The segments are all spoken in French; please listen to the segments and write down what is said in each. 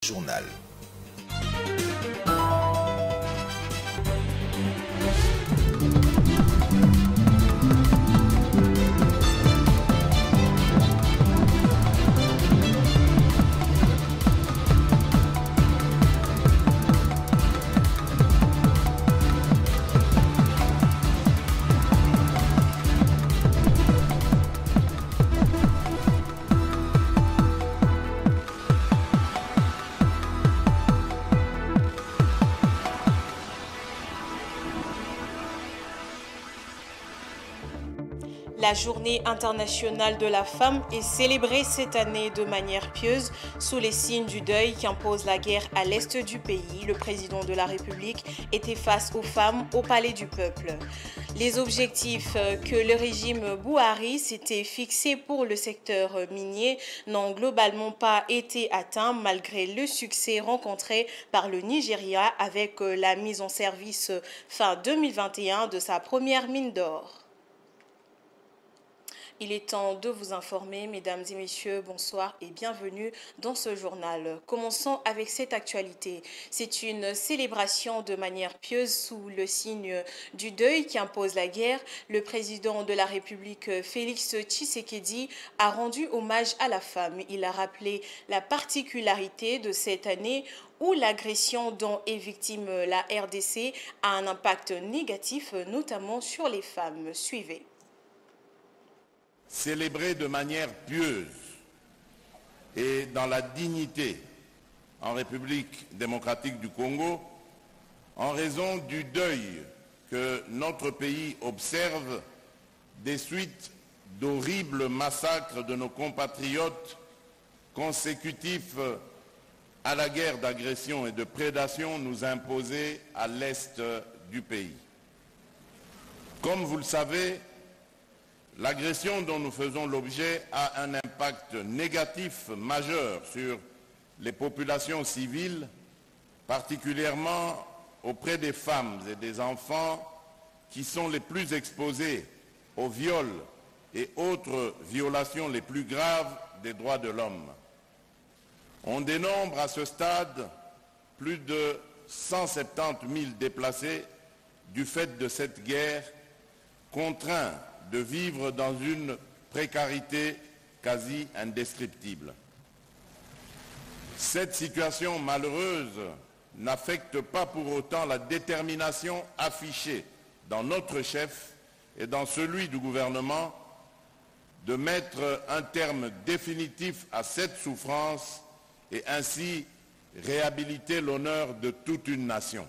Journal. La Journée internationale de la femme est célébrée cette année de manière pieuse sous les signes du deuil qu'impose la guerre à l'est du pays. Le président de la République était face aux femmes au Palais du Peuple. Les objectifs que le régime Buhari s'était fixés pour le secteur minier n'ont globalement pas été atteints malgré le succès rencontré par le Nigeria avec la mise en service fin 2021 de sa première mine d'or. Il est temps de vous informer, mesdames et messieurs, bonsoir et bienvenue dans ce journal. Commençons avec cette actualité. C'est une célébration de manière pieuse sous le signe du deuil qui impose la guerre. Le président de la République, Félix Tshisekedi, a rendu hommage à la femme. Il a rappelé la particularité de cette année où l'agression dont est victime la RDC a un impact négatif, notamment sur les femmes. Suivez. Célébrer de manière pieuse et dans la dignité en République démocratique du Congo en raison du deuil que notre pays observe des suites d'horribles massacres de nos compatriotes consécutifs à la guerre d'agression et de prédation nous imposée à l'est du pays. Comme vous le savez, l'agression dont nous faisons l'objet a un impact négatif majeur sur les populations civiles, particulièrement auprès des femmes et des enfants qui sont les plus exposés aux viols et autres violations les plus graves des droits de l'homme. On dénombre à ce stade plus de 170 000 déplacés du fait de cette guerre, contraints de vivre dans une précarité quasi indescriptible. Cette situation malheureuse n'affecte pas pour autant la détermination affichée dans notre chef et dans celui du gouvernement de mettre un terme définitif à cette souffrance et ainsi réhabiliter l'honneur de toute une nation.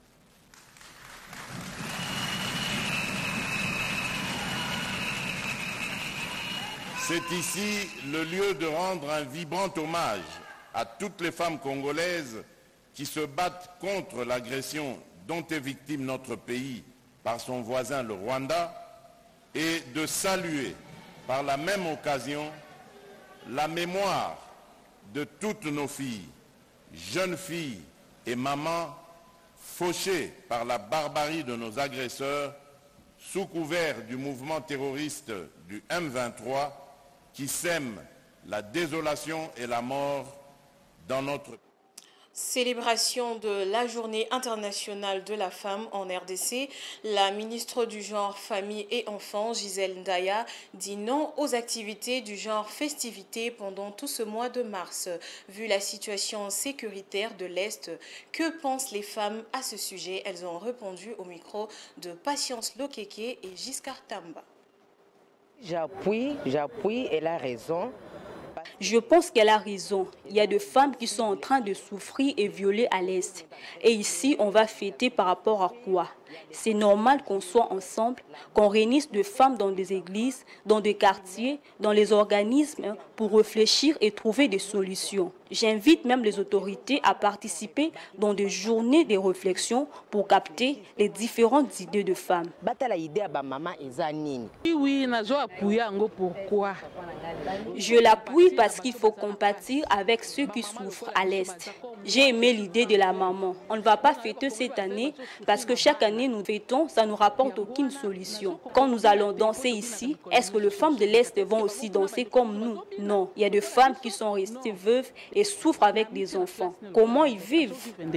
C'est ici le lieu de rendre un vibrant hommage à toutes les femmes congolaises qui se battent contre l'agression dont est victime notre pays par son voisin le Rwanda et de saluer par la même occasion la mémoire de toutes nos filles, jeunes filles et mamans fauchées par la barbarie de nos agresseurs sous couvert du mouvement terroriste du M23 qui sème la désolation et la mort dans notre pays. Célébration de la Journée internationale de la femme en RDC, la ministre du Genre, Famille et Enfants, Gisèle Ndaya, dit non aux activités du genre festivités pendant tout ce mois de mars. Vu la situation sécuritaire de l'Est, que pensent les femmes à ce sujet? Elles ont répondu au micro de Patience Lokeke et Giscard Tamba. J'appuie, elle a raison. Je pense qu'elle a raison. Il y a des femmes qui sont en train de souffrir et violer à l'Est. Et ici, on va fêter par rapport à quoi? C'est normal qu'on soit ensemble, qu'on réunisse des femmes dans des églises, dans des quartiers, dans les organismes pour réfléchir et trouver des solutions. J'invite même les autorités à participer dans des journées de réflexion pour capter les différentes idées de femmes. Oui, pourquoi? Je l'appuie parce qu'il faut compatir avec ceux qui souffrent à l'Est. J'ai aimé l'idée de la maman. On ne va pas fêter cette année parce que chaque année nous fêtons, ça ne nous rapporte aucune solution. Quand nous allons danser ici, est-ce que les femmes de l'Est vont aussi danser comme nous? Non. Il y a des femmes qui sont restées veuves et souffrent avec des enfants. Comment ils vivent?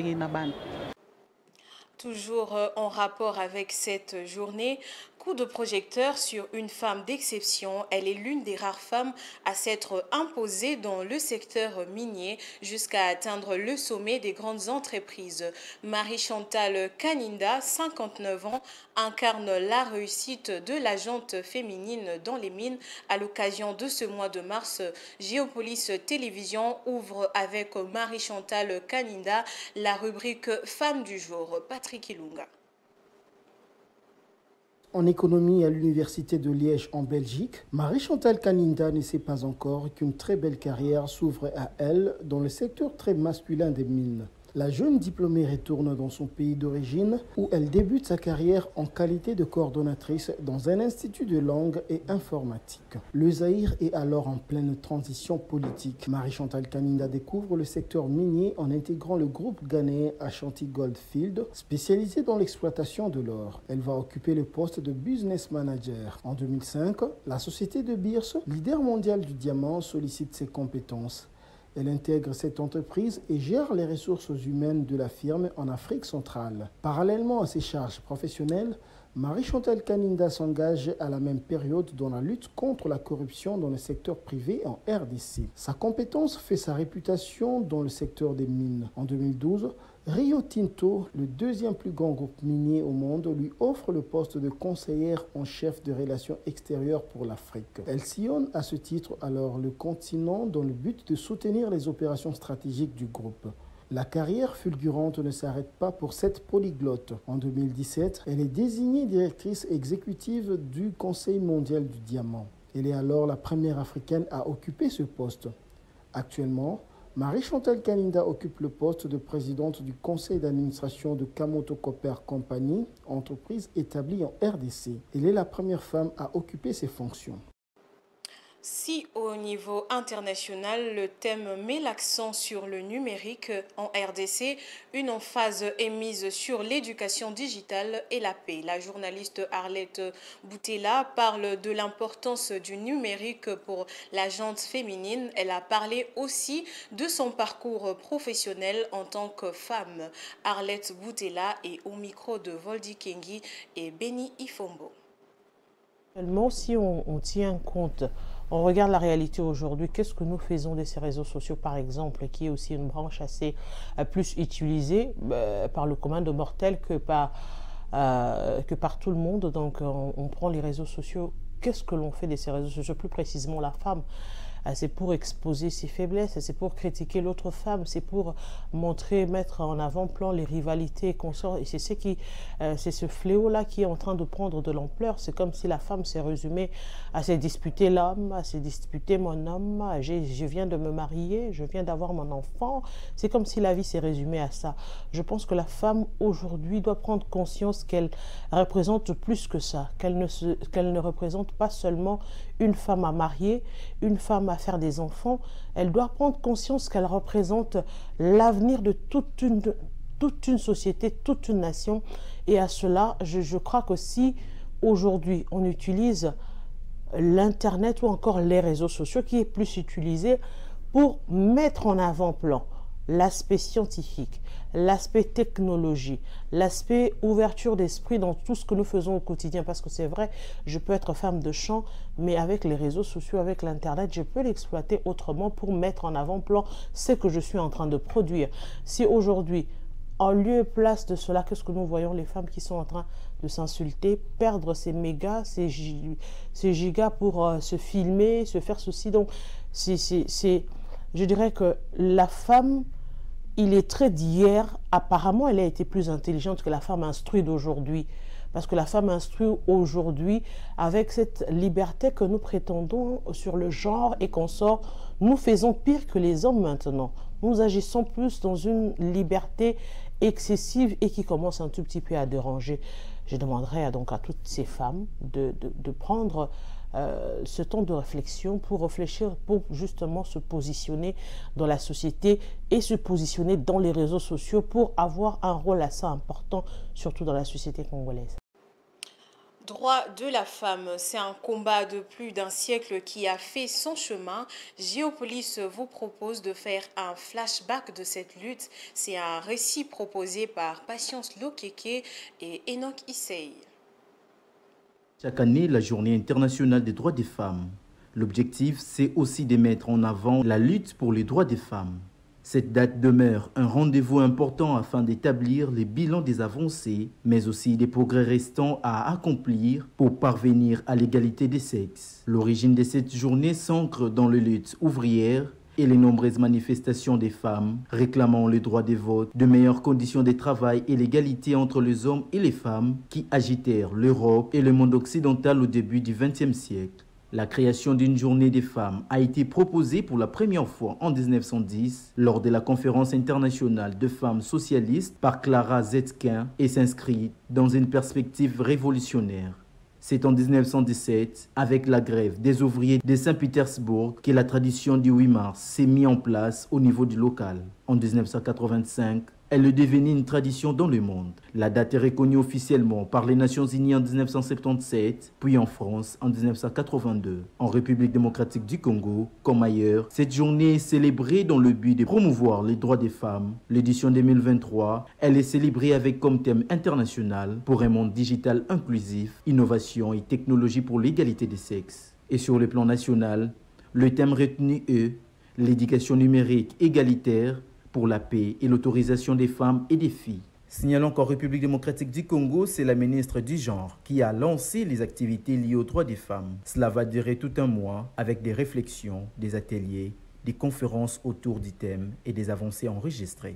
Toujours en rapport avec cette journée, coup de projecteur sur une femme d'exception. Elle est l'une des rares femmes à s'être imposée dans le secteur minier jusqu'à atteindre le sommet des grandes entreprises. Marie-Chantal Kaninda, 59 ans, incarne la réussite de la gente féminine dans les mines. À l'occasion de ce mois de mars, Géopolis Télévision ouvre avec Marie-Chantal Kaninda la rubrique Femme du jour. Patrick Ilunga. En économie à l'Université de Liège en Belgique, Marie-Chantal Kaninda ne sait pas encore qu'une très belle carrière s'ouvre à elle dans le secteur très masculin des mines. La jeune diplômée retourne dans son pays d'origine où elle débute sa carrière en qualité de coordonnatrice dans un institut de langue et informatique. Le Zaïre est alors en pleine transition politique. Marie-Chantal Kaninda découvre le secteur minier en intégrant le groupe ghanéen Ashanti Goldfield, spécialisé dans l'exploitation de l'or. Elle va occuper le poste de business manager. En 2005, la société de Beers, leader mondial du diamant, sollicite ses compétences. Elle intègre cette entreprise et gère les ressources humaines de la firme en Afrique centrale. Parallèlement à ses charges professionnelles, Marie-Chantal Kaninda s'engage à la même période dans la lutte contre la corruption dans le secteur privé en RDC. Sa compétence fait sa réputation dans le secteur des mines. En 2012, Rio Tinto, le deuxième plus grand groupe minier au monde, lui offre le poste de conseillère en chef de relations extérieures pour l'Afrique. Elle sillonne à ce titre alors le continent dans le but de soutenir les opérations stratégiques du groupe. La carrière fulgurante ne s'arrête pas pour cette polyglotte. En 2017, elle est désignée directrice exécutive du Conseil mondial du diamant. Elle est alors la première africaine à occuper ce poste. Actuellement, Marie-Chantal Kaninda occupe le poste de présidente du conseil d'administration de Kamoto Copper Company, entreprise établie en RDC. Elle est la première femme à occuper ces fonctions. Si au niveau international, le thème met l'accent sur le numérique, en RDC, une emphase est mise sur l'éducation digitale et la paix. La journaliste Arlette Boutella parle de l'importance du numérique pour la gente féminine. Elle a parlé aussi de son parcours professionnel en tant que femme. Arlette Boutella est au micro de Voldy Kengi et Benny Ifombo. Si on tient compte, on regarde la réalité aujourd'hui, qu'est-ce que nous faisons de ces réseaux sociaux par exemple, qui est aussi une branche assez plus utilisée par le commun de mortels que par tout le monde. Donc on prend les réseaux sociaux, qu'est-ce que l'on fait de ces réseaux sociaux, plus précisément la femme? C'est pour exposer ses faiblesses, c'est pour critiquer l'autre femme, c'est pour montrer, mettre en avant-plan les rivalités et consorts. Et c'est ce fléau-là qui est en train de prendre de l'ampleur. C'est comme si la femme s'est résumée à se disputer l'homme, à se disputer mon homme, je viens de me marier, je viens d'avoir mon enfant. C'est comme si la vie s'est résumée à ça. Je pense que la femme aujourd'hui doit prendre conscience qu'elle représente plus que ça, qu'elle ne représente pas seulement une femme à marier, une femme à faire des enfants. Elle doit prendre conscience qu'elle représente l'avenir de toute une société, toute une nation. Et à cela, je crois que si aujourd'hui on utilise l'Internet ou encore les réseaux sociaux, qui est plus utilisé pour mettre en avant-plan l'aspect scientifique, l'aspect technologie, l'aspect ouverture d'esprit dans tout ce que nous faisons au quotidien. Parce que c'est vrai, je peux être femme de champ, mais avec les réseaux sociaux, avec l'Internet, je peux l'exploiter autrement pour mettre en avant-plan ce que je suis en train de produire. Si aujourd'hui, en lieu et place de cela, qu'est-ce que nous voyons? Les femmes qui sont en train de s'insulter, perdre ces mégas, ces gigas pour se filmer, se faire ceci. Donc, je dirais que la femme, il est trait d'hier, apparemment, elle a été plus intelligente que la femme instruite d'aujourd'hui. Parce que la femme instruite aujourd'hui, avec cette liberté que nous prétendons sur le genre et consorts, nous faisons pire que les hommes maintenant. Nous agissons plus dans une liberté excessive et qui commence un tout petit peu à déranger. Je demanderais donc à toutes ces femmes de prendre ce temps de réflexion pour réfléchir, pour justement se positionner dans la société et se positionner dans les réseaux sociaux pour avoir un rôle assez important, surtout dans la société congolaise. Droit de la femme, c'est un combat de plus d'un siècle qui a fait son chemin. Géopolis vous propose de faire un flashback de cette lutte. C'est un récit proposé par Patience Lokeke et Enoch Issei. Chaque année, la Journée internationale des droits des femmes. L'objectif, c'est aussi de mettre en avant la lutte pour les droits des femmes. Cette date demeure un rendez-vous important afin d'établir les bilans des avancées, mais aussi des progrès restants à accomplir pour parvenir à l'égalité des sexes. L'origine de cette journée s'ancre dans les luttes ouvrières et les nombreuses manifestations des femmes réclamant le droit de vote, de meilleures conditions de travail et l'égalité entre les hommes et les femmes qui agitèrent l'Europe et le monde occidental au début du XXe siècle. La création d'une journée des femmes a été proposée pour la première fois en 1910 lors de la conférence internationale de femmes socialistes par Clara Zetkin et s'inscrit dans une perspective révolutionnaire. C'est en 1917, avec la grève des ouvriers de Saint-Pétersbourg, que la tradition du 8 mars s'est mise en place au niveau du local. En 1985, elle est devenue une tradition dans le monde. La date est reconnue officiellement par les Nations Unies en 1977, puis en France en 1982. En République démocratique du Congo, comme ailleurs, cette journée est célébrée dans le but de promouvoir les droits des femmes. L'édition 2023, elle est célébrée avec comme thème international pour un monde digital inclusif, innovation et technologie pour l'égalité des sexes. Et sur le plan national, le thème retenu est l'éducation numérique égalitaire pour la paix et l'autorisation des femmes et des filles. Signalons qu'en République démocratique du Congo, c'est la ministre du Genre qui a lancé les activités liées aux droits des femmes. Cela va durer tout un mois avec des réflexions, des ateliers, des conférences autour du thème et des avancées enregistrées.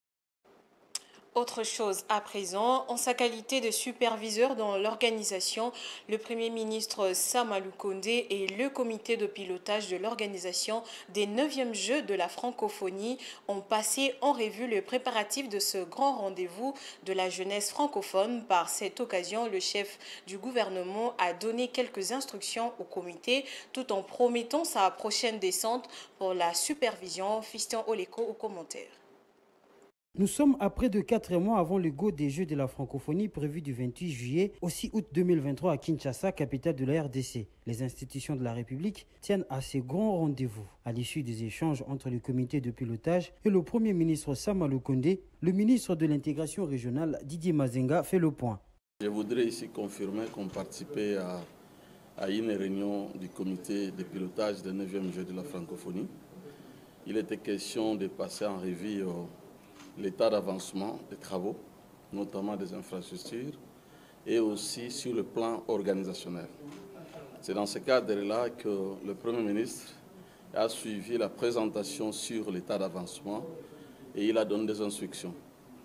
Autre chose à présent, en sa qualité de superviseur dans l'organisation, le Premier ministre Sama Lukonde et le comité de pilotage de l'organisation des 9e Jeux de la francophonie ont passé en revue le préparatif de ce grand rendez-vous de la jeunesse francophone. Par cette occasion, le chef du gouvernement a donné quelques instructions au comité tout en promettant sa prochaine descente pour la supervision. Fiston Oleko au commentaire. Nous sommes à près de 4 mois avant le go des Jeux de la francophonie prévu du 28 juillet au 6 août 2023 à Kinshasa, capitale de la RDC. Les institutions de la République tiennent à ces grands rendez-vous. À l'issue des échanges entre le comité de pilotage et le Premier ministre Sama Lukonde, le ministre de l'intégration régionale Didier Mazenga fait le point. Je voudrais ici confirmer qu'on participait à une réunion du comité de pilotage des 9e Jeux de la francophonie. Il était question de passer en revue l'état d'avancement des travaux, notamment des infrastructures, et aussi sur le plan organisationnel. C'est dans ce cadre-là que le Premier ministre a suivi la présentation sur l'état d'avancement et il a donné des instructions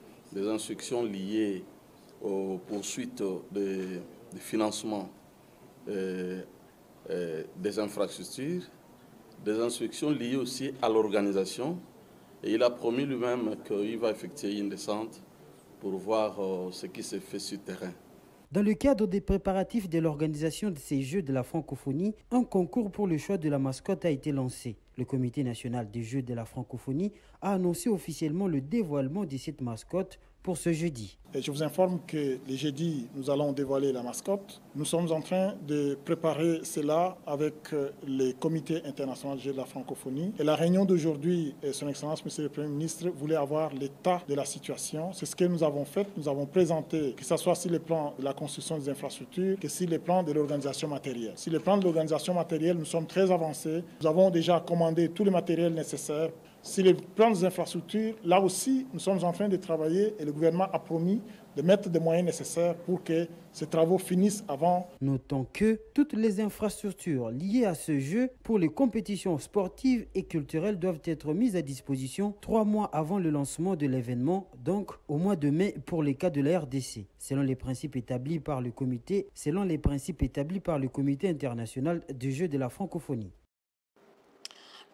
liées aux poursuites de financement des infrastructures, des instructions liées aussi à l'organisation. Et il a promis lui-même qu'il va effectuer une descente pour voir ce qui se fait sur le terrain. Dans le cadre des préparatifs de l'organisation de ces Jeux de la francophonie, un concours pour le choix de la mascotte a été lancé. Le Comité national des Jeux de la francophonie a annoncé officiellement le dévoilement de cette mascotte pour ce jeudi. Et je vous informe que le jeudi, nous allons dévoiler la mascotte. Nous sommes en train de préparer cela avec le Comité international des Jeux de la francophonie. Et la réunion d'aujourd'hui, Son Excellence, Monsieur le Premier ministre, voulait avoir l'état de la situation. C'est ce que nous avons fait. Nous avons présenté, que ce soit sur le plan de la construction des infrastructures, que sur le plan de l'organisation matérielle. Sur le plan de l'organisation matérielle, nous sommes très avancés. Nous avons déjà commandé tout le matériel nécessaire. Sur le plan des infrastructures, là aussi, nous sommes en train de travailler et le gouvernement a promis de mettre des moyens nécessaires pour que ces travaux finissent avant. Notons que toutes les infrastructures liées à ce jeu pour les compétitions sportives et culturelles doivent être mises à disposition 3 mois avant le lancement de l'événement, donc au mois de mai pour les cas de la RDC, selon les principes établis par le comité international des Jeux de la francophonie.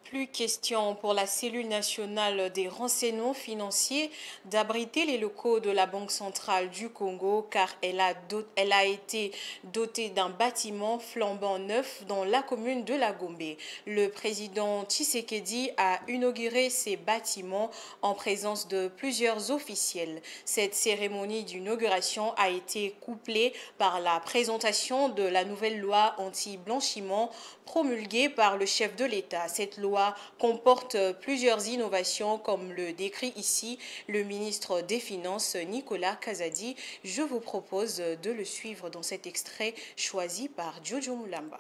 Plus question pour la cellule nationale des renseignements financiers d'abriter les locaux de la Banque centrale du Congo car elle a été dotée d'un bâtiment flambant neuf dans la commune de La Gombe. Le président Tshisekedi a inauguré ces bâtiments en présence de plusieurs officiels. Cette cérémonie d'inauguration a été couplée par la présentation de la nouvelle loi anti-blanchiment promulguée par le chef de l'État. Cette loi comporte plusieurs innovations comme le décrit ici le ministre des Finances Nicolas Kazadi. Je vous propose de le suivre dans cet extrait choisi par Jojo Mulamba.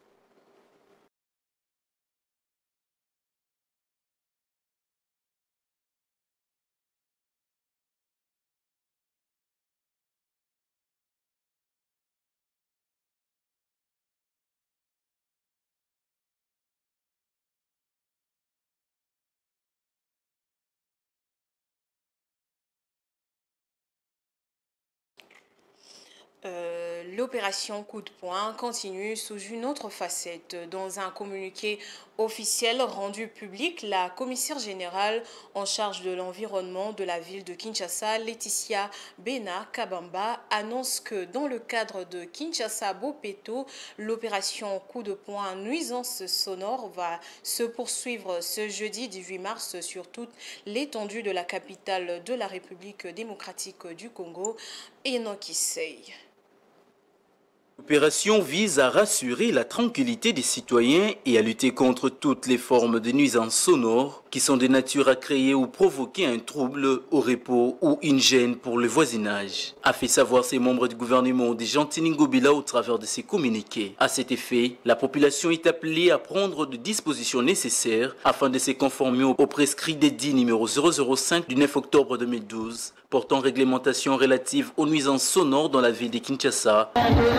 L'opération coup de poing continue sous une autre facette. Dans un communiqué officiel rendu public, la commissaire générale en charge de l'environnement de la ville de Kinshasa, Laetitia Bena Kabamba, annonce que dans le cadre de Kinshasa-Bopeto, l'opération coup de poing nuisance sonore va se poursuivre ce jeudi 18 mars sur toute l'étendue de la capitale de la République démocratique du Congo, Enoch Issei. L'opération vise à rassurer la tranquillité des citoyens et à lutter contre toutes les formes de nuisances sonores qui sont de nature à créer ou provoquer un trouble au repos ou une gêne pour le voisinage, a fait savoir ses membres du gouvernement de Jean-Tini Ngobila au travers de ses communiqués. À cet effet, la population est appelée à prendre des dispositions nécessaires afin de se conformer au prescrit d'édit numéro 005 du 9 octobre 2012 portant réglementation relative aux nuisances sonores dans la ville de Kinshasa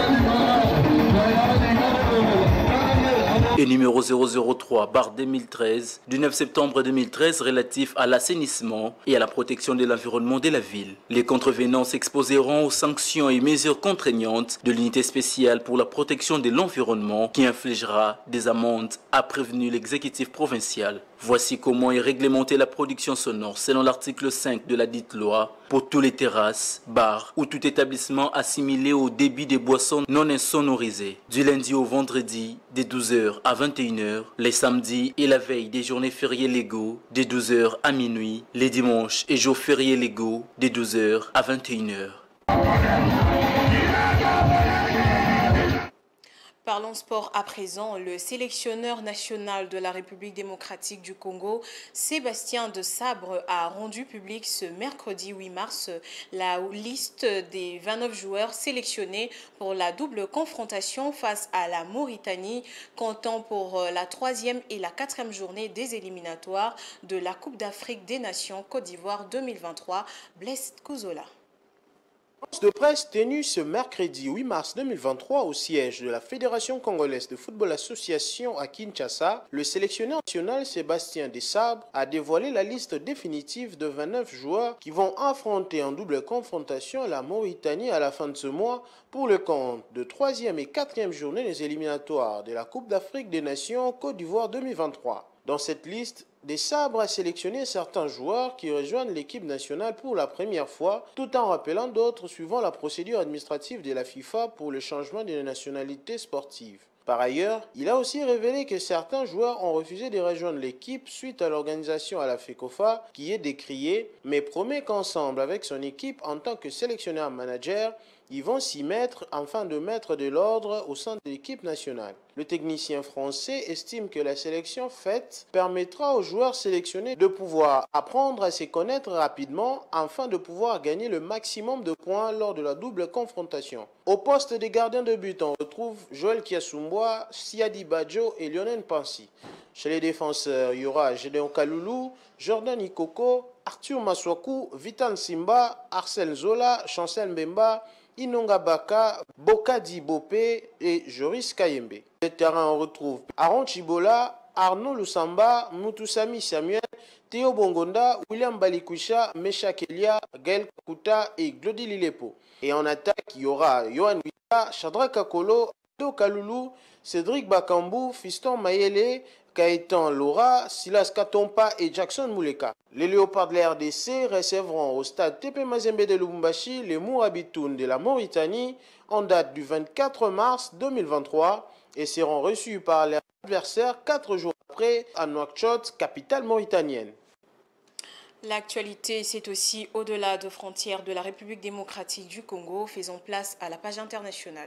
et numéro 003/2013 du 9 septembre 2013 relatif à l'assainissement et à la protection de l'environnement de la ville. Les contrevenants s'exposeront aux sanctions et mesures contraignantes de l'unité spéciale pour la protection de l'environnement qui infligera des amendes, a prévenu l'exécutif provincial. Voici comment est réglementée la production sonore selon l'article 5 de la dite loi pour tous les terrasses, bars ou tout établissement assimilé au débit des boissons non insonorisées. Du lundi au vendredi, de 12h à 21h, les samedis et la veille des journées fériées légaux, de 12h à minuit, les dimanches et jours fériés légaux, de 12h à 21h. Parlons sport à présent. Le sélectionneur national de la République démocratique du Congo, Sébastien de Sabre, a rendu public ce mercredi 8 mars la liste des 29 joueurs sélectionnés pour la double confrontation face à la Mauritanie, comptant pour la 3e et la 4e journée des éliminatoires de la Coupe d'Afrique des Nations Côte d'Ivoire 2023. Blaise Kouzola. De presse tenue ce mercredi 8 mars 2023 au siège de la Fédération congolaise de football association à Kinshasa, le sélectionneur national Sébastien de Sabre a dévoilé la liste définitive de 29 joueurs qui vont affronter en double confrontation la Mauritanie à la fin de ce mois pour le compte de 3e et 4e journée des éliminatoires de la Coupe d'Afrique des Nations Côte d'Ivoire 2023. Dans cette liste, De Sabre a sélectionné certains joueurs qui rejoignent l'équipe nationale pour la première fois, tout en rappelant d'autres suivant la procédure administrative de la FIFA pour le changement de nationalité sportive. Par ailleurs, il a aussi révélé que certains joueurs ont refusé de rejoindre l'équipe suite à l'organisation à la FECOFA qui est décriée, mais promet qu'ensemble avec son équipe en tant que sélectionneur-manager, ils vont s'y mettre afin de mettre de l'ordre au sein de l'équipe nationale. Le technicien français estime que la sélection faite permettra aux joueurs sélectionnés de pouvoir apprendre à se connaître rapidement afin de pouvoir gagner le maximum de points lors de la double confrontation. Au poste des gardiens de but, on retrouve Joël Kiasumboa, Siadi Badjo et Lionel Pansi. Chez les défenseurs, il y aura Gédéon Kaloulou, Jordan Ikoko, Arthur Maswaku, Vital Simba, Arsène Zola, Chancel Mbemba, Inonga Baka, Bokadi Bopé et Joris Kayembe. Les terrains, on retrouve Aaron Chibola, Arnaud Lusamba, Mutusami Samuel, Théo Bongonda, William Balikwisha, Mesha Kelia, Gaël Kuta et Glody Lilepo. Et en attaque, il y aura Yohan Wita, Chadra Kakolo, Do Kaloulou, Cédric Bakambou, Fiston Mayele, Kaïtan Laura, Silas Katompa et Jackson Mouleka. Les Léopards de la RDC recevront au stade TP Mazembe de Lubumbashi les Mourabitoun de la Mauritanie en date du 24 mars 2023 et seront reçus par leurs adversaires 4 jours après à Nouakchott, capitale mauritanienne. L'actualité, c'est aussi au-delà de frontières de la République démocratique du Congo. Faisons place à la page internationale.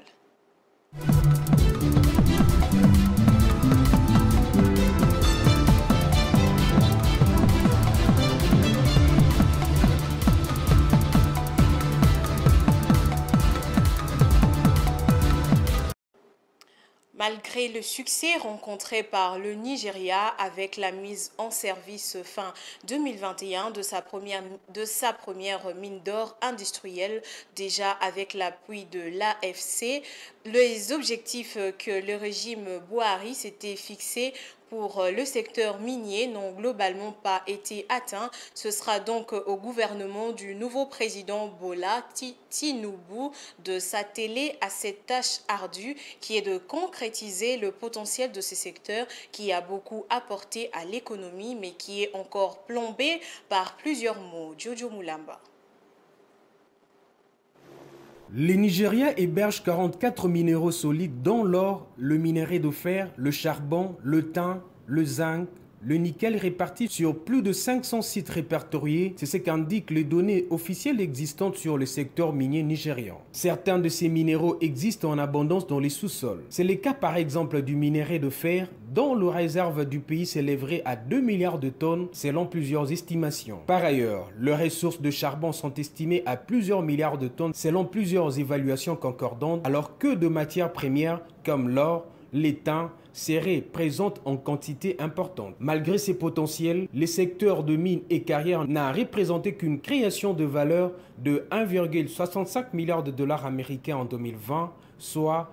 Malgré le succès rencontré par le Nigeria avec la mise en service fin 2021 de sa première mine d'or industrielle, déjà avec l'appui de l'AFC, les objectifs que le régime Buhari s'était fixés pour le secteur minier n'ont globalement pas été atteints. Ce sera donc au gouvernement du nouveau président Bola Tinubu de s'atteler à cette tâche ardue qui est de concrétiser le potentiel de ce secteur qui a beaucoup apporté à l'économie mais qui est encore plombé par plusieurs maux. Jojo Mulamba. Le Nigeria héberge 44 minéraux solides dont l'or, le minerai de fer, le charbon, le tin, le zinc, le nickel répartis sur plus de 500 sites répertoriés. C'est ce qu'indiquent les données officielles existantes sur le secteur minier nigérian. Certains de ces minéraux existent en abondance dans les sous-sols. C'est le cas par exemple du minerai de fer dont le réserve du pays s'élèverait à 2 milliards de tonnes selon plusieurs estimations. Par ailleurs, les ressources de charbon sont estimées à plusieurs milliards de tonnes selon plusieurs évaluations concordantes, alors que de matières premières comme l'or, l'étain seraient présentes en quantité importante. Malgré ces potentiels, le secteur de mines et carrières n'a représenté qu'une création de valeur de 1,65 milliard de dollars américains en 2020, soit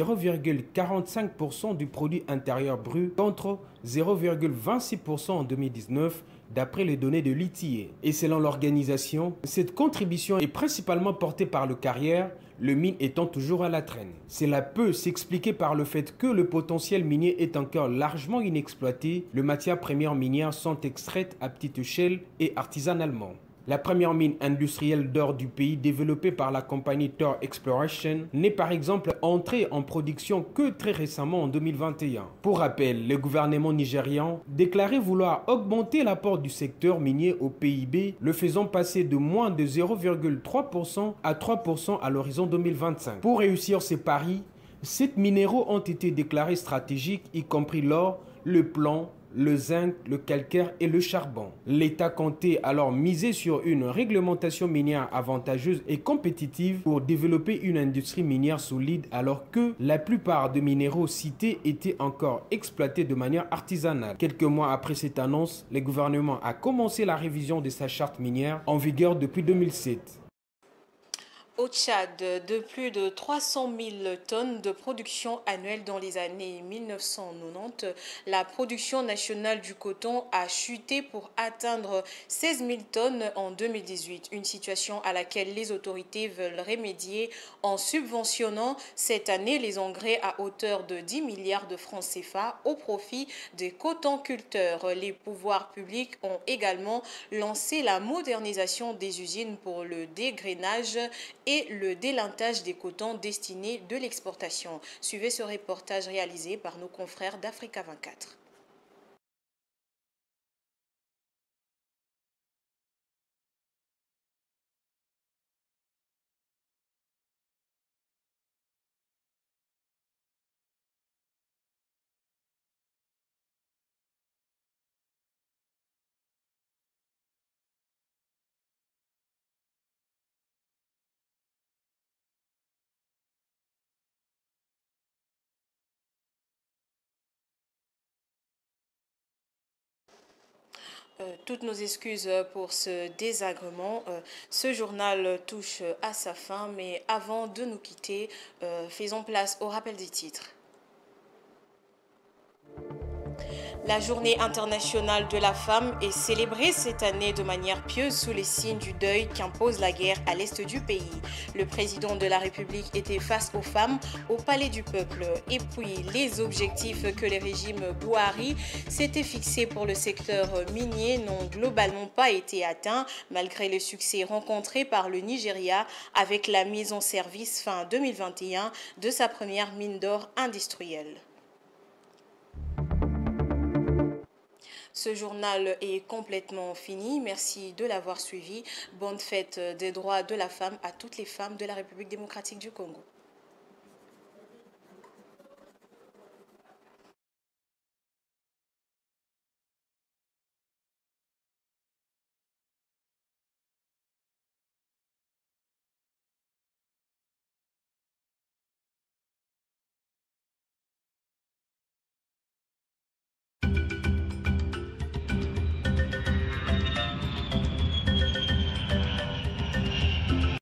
0,45% du produit intérieur brut contre 0,26% en 2019, d'après les données de l'ITA. Et selon l'organisation, cette contribution est principalement portée par le carrière, le mine étant toujours à la traîne. Cela peut s'expliquer par le fait que le potentiel minier est encore largement inexploité. Les matières premières minières sont extraites à petite échelle et artisanalement. La première mine industrielle d'or du pays, développée par la compagnie Thor Exploration, n'est par exemple entrée en production que très récemment en 2021. Pour rappel, le gouvernement nigérian déclarait vouloir augmenter l'apport du secteur minier au PIB, le faisant passer de moins de 0,3% à 3% à l'horizon 2025. Pour réussir ces paris, 7 minéraux ont été déclarés stratégiques, y compris l'or, le plomb, le zinc, le calcaire et le charbon. L'État comptait alors miser sur une réglementation minière avantageuse et compétitive pour développer une industrie minière solide alors que la plupart des minéraux cités étaient encore exploités de manière artisanale. Quelques mois après cette annonce, le gouvernement a commencé la révision de sa charte minière en vigueur depuis 2007. Au Tchad, de plus de 300 000 tonnes de production annuelle dans les années 1990, la production nationale du coton a chuté pour atteindre 16 000 tonnes en 2018. Une situation à laquelle les autorités veulent remédier en subventionnant cette année les engrais à hauteur de 10 milliards de francs CFA au profit des cotonculteurs. Les pouvoirs publics ont également lancé la modernisation des usines pour le dégrainage et le délintage des cotons destinés de l'exportation. Suivez ce reportage réalisé par nos confrères d'Africa 24. Toutes nos excuses pour ce désagrément. Ce journal touche à sa fin, mais avant de nous quitter, faisons place au rappel des titres. La journée internationale de la femme est célébrée cette année de manière pieuse sous les signes du deuil qu'impose la guerre à l'est du pays. Le président de la République était face aux femmes au Palais du Peuple. Et puis, les objectifs que les régimes Buhari s'étaient fixés pour le secteur minier n'ont globalement pas été atteints, malgré le succès rencontré par le Nigeria avec la mise en service fin 2021 de sa première mine d'or industrielle. Ce journal est complètement fini. Merci de l'avoir suivi. Bonne fête des droits de la femme à toutes les femmes de la République démocratique du Congo.